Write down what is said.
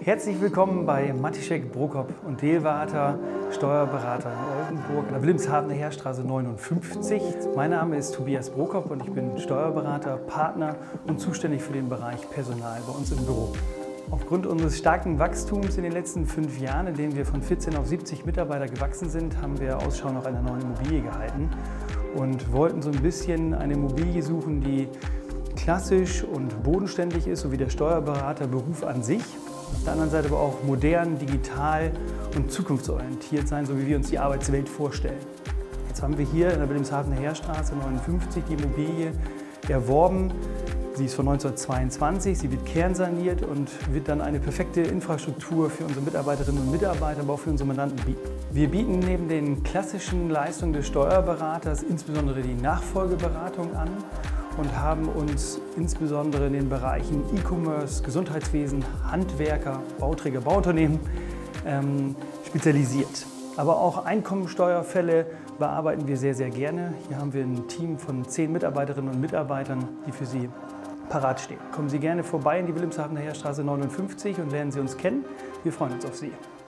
Herzlich willkommen bei Matischek, Brokop und Delvater, Steuerberater in Oldenburg, an der Wilhelmshavener Heerstraße 59. Mein Name ist Tobias Brokop und ich bin Steuerberater, Partner und zuständig für den Bereich Personal bei uns im Büro. Aufgrund unseres starken Wachstums in den letzten 5 Jahren, in denen wir von 14 auf 70 Mitarbeiter gewachsen sind, haben wir Ausschau nach einer neuen Immobilie gehalten und wollten so ein bisschen eine Immobilie suchen, die klassisch und bodenständig ist, so wie der Steuerberaterberuf an sich. Auf der anderen Seite aber auch modern, digital und zukunftsorientiert sein, so wie wir uns die Arbeitswelt vorstellen. Jetzt haben wir hier in der Wilhelmshavener Heerstraße 59 die Immobilie erworben. Sie ist von 1922, sie wird kernsaniert und wird dann eine perfekte Infrastruktur für unsere Mitarbeiterinnen und Mitarbeiter, aber auch für unsere Mandanten bieten. Wir bieten neben den klassischen Leistungen des Steuerberaters insbesondere die Nachfolgeberatung an und haben uns insbesondere in den Bereichen E-Commerce, Gesundheitswesen, Handwerker, Bauträger, Bauunternehmen spezialisiert. Aber auch Einkommensteuerfälle bearbeiten wir sehr, sehr gerne. Hier haben wir ein Team von 10 Mitarbeiterinnen und Mitarbeitern, die für Sie parat stehen. Kommen Sie gerne vorbei in die Wilhelmshavener Heerstraße 59 und lernen Sie uns kennen. Wir freuen uns auf Sie.